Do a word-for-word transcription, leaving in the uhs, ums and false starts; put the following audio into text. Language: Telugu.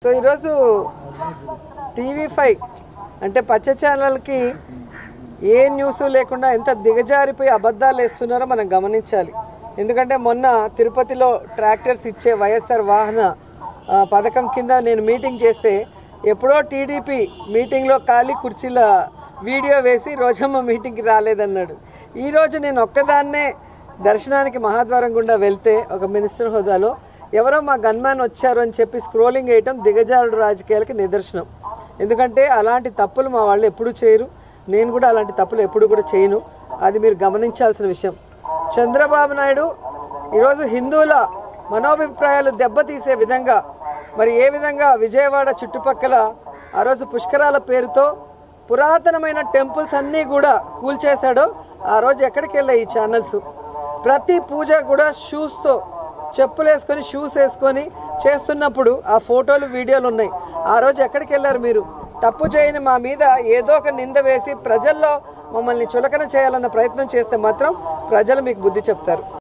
సో ఈరోజు టీవీ ఫైవ్ అంటే పచ్చ ఛానల్కి ఏ న్యూస్ లేకుండా ఎంత దిగజారిపోయి అబద్ధాలు వేస్తున్నారో మనం గమనించాలి. ఎందుకంటే మొన్న తిరుపతిలో ట్రాక్టర్స్ ఇచ్చే వైఎస్ఆర్ వాహన పథకం కింద నేను మీటింగ్ చేస్తే ఎప్పుడో టీడీపీ మీటింగ్లో ఖాళీ కుర్చీల వీడియో వేసి రోజమ్మ మీటింగ్కి రాలేదన్నాడు. ఈరోజు నేను ఒక్కదాన్నే దర్శనానికి మహాద్వారం గుండా వెళ్తే ఒక మినిస్టర్ హోదాలో ఎవరో మా గన్మ్యాన్ వచ్చారు అని చెప్పి స్క్రోలింగ్ వేయటం దిగజారుడు రాజకీయాలకి నిదర్శనం. ఎందుకంటే అలాంటి తప్పులు మా వాళ్ళు ఎప్పుడూ చేయరు, నేను కూడా అలాంటి తప్పులు ఎప్పుడు కూడా చేయను. అది మీరు గమనించాల్సిన విషయం. చంద్రబాబు నాయుడు ఈరోజు హిందువుల మనోభిప్రాయాలు దెబ్బతీసే విధంగా మరి ఏ విధంగా విజయవాడ చుట్టుపక్కల ఆ రోజు పుష్కరాల పేరుతో పురాతనమైన టెంపుల్స్ అన్నీ కూడా కూల్చేశాడో ఆ రోజు ఎక్కడికి వెళ్ళాయి ఈ ఛానల్స్? ప్రతి పూజ కూడా షూస్తో చెప్పులు వేసుకొని షూస్ వేసుకొని చేస్తున్నప్పుడు ఆ ఫోటోలు వీడియోలు ఉన్నాయి. ఆ రోజు ఎక్కడికి వెళ్ళారు మీరు? తప్పు చేయని మా మీద ఏదో ఒక నింద వేసి ప్రజల్లో మమ్మల్ని చులకన చేయాలన్న ప్రయత్నం చేస్తే మాత్రం ప్రజలు మీకు బుద్ధి చెప్తారు.